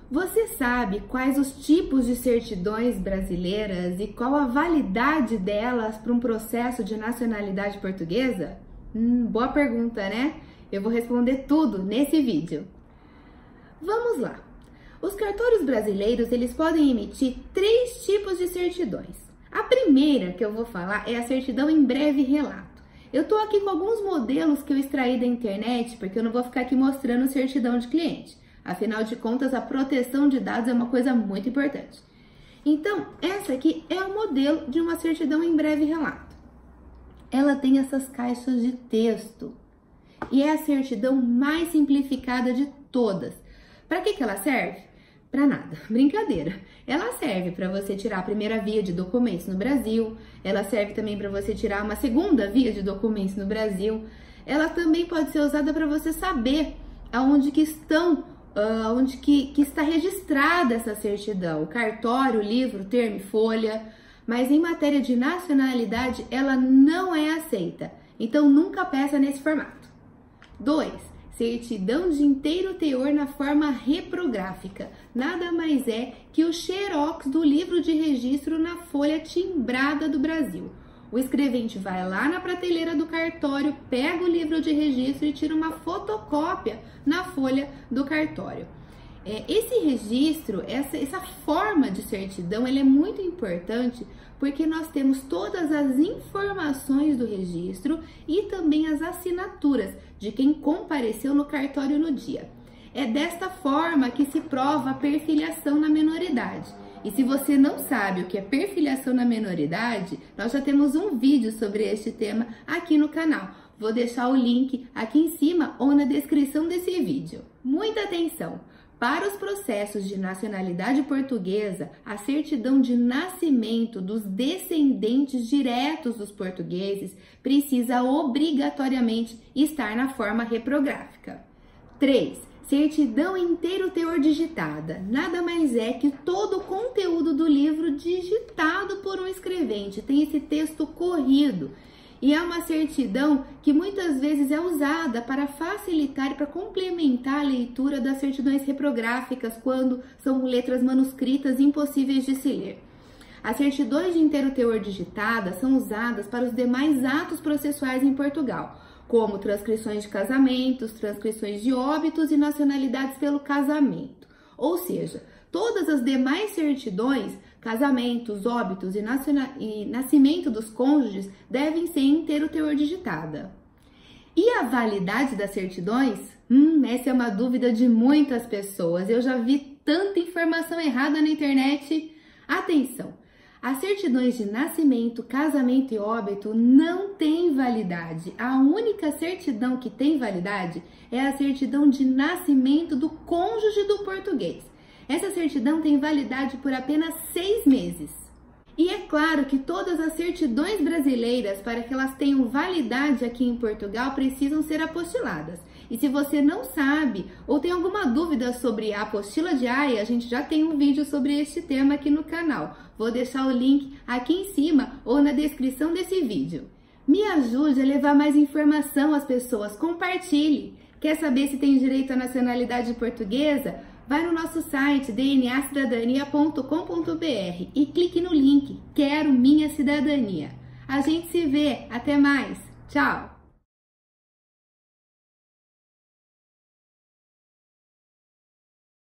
Você sabe quais os tipos de certidões brasileiras e qual a validade delas para um processo de nacionalidade portuguesa? Boa pergunta, né? Eu vou responder tudo nesse vídeo. Vamos lá. Os cartórios brasileiros, eles podem emitir 3 tipos de certidões. A primeira que eu vou falar é a certidão em breve relato. Eu tô aqui com alguns modelos que eu extraí da internet, porque eu não vou ficar aqui mostrando certidão de cliente. Afinal de contas, a proteção de dados é uma coisa muito importante. Então, essa aqui é o modelo de uma certidão em breve relato. Ela tem essas caixas de texto e é a certidão mais simplificada de todas. Para que ela serve? Para nada, brincadeira. Ela serve para você tirar a primeira via de documentos no Brasil, ela serve também para você tirar uma segunda via de documentos no Brasil, ela também pode ser usada para você saber aonde que está registrada essa certidão, cartório, livro, termo e folha, mas em matéria de nacionalidade ela não é aceita, então nunca peça nesse formato. 2. Certidão de inteiro teor na forma reprográfica, nada mais é que o xerox do livro de registro na folha timbrada do Brasil. O escrevente vai lá na prateleira do cartório, pega o livro de registro e tira uma fotocópia na folha do cartório. Esse registro, essa forma de certidão, ela é muito importante porque nós temos todas as informações do registro e também as assinaturas de quem compareceu no cartório no dia. É desta forma que se prova a perfiliação na menoridade. E se você não sabe o que é perfiliação na menoridade, nós já temos um vídeo sobre este tema aqui no canal. Vou deixar o link aqui em cima ou na descrição desse vídeo. Muita atenção! Para os processos de nacionalidade portuguesa, a certidão de nascimento dos descendentes diretos dos portugueses precisa obrigatoriamente estar na forma reprográfica. 3. Certidão inteiro teor digitada. Nada mais é que todo o conteúdo do livro digitado por um escrevente. Tem esse texto corrido. E é uma certidão que muitas vezes é usada para facilitar e para complementar a leitura das certidões reprográficas quando são letras manuscritas impossíveis de se ler. As certidões de inteiro teor digitada são usadas para os demais atos processuais em Portugal, como transcrições de casamentos, transcrições de óbitos e nacionalidades pelo casamento. Ou seja, todas as demais certidões, casamentos, óbitos e nascimento dos cônjuges devem ser em inteiro teor digitada. E a validade das certidões? Essa é uma dúvida de muitas pessoas. Eu já vi tanta informação errada na internet. Atenção! As certidões de nascimento, casamento e óbito não têm validade. A única certidão que tem validade é a certidão de nascimento do cônjuge do português. Essa certidão tem validade por apenas 6 meses. E é claro que todas as certidões brasileiras, para que elas tenham validade aqui em Portugal, precisam ser apostiladas. E se você não sabe ou tem alguma dúvida sobre a apostila diária, a gente já tem um vídeo sobre este tema aqui no canal. Vou deixar o link aqui em cima ou na descrição desse vídeo. Me ajude a levar mais informação às pessoas, compartilhe. Quer saber se tem direito à nacionalidade portuguesa? Vai no nosso site dnacidadania.com.br e clique no link Quero Minha Cidadania. A gente se vê, até mais, tchau!